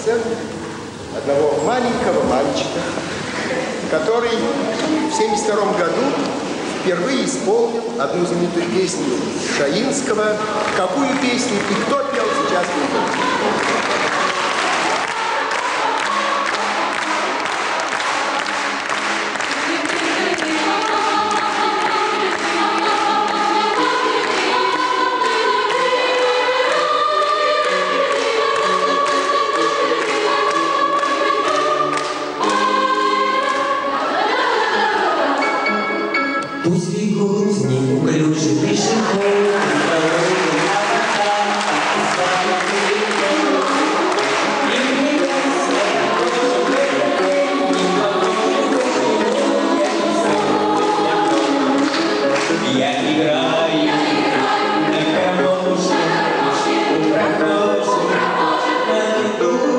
сцену одного маленького мальчика, который в 1972 году впервые исполнил одну знаменитую песню Шаинского. Какую песню и кто пел, сейчас не помню. Пусть бегут неуклюжий пешеход, я играю на хорошем, у прохожих на виду.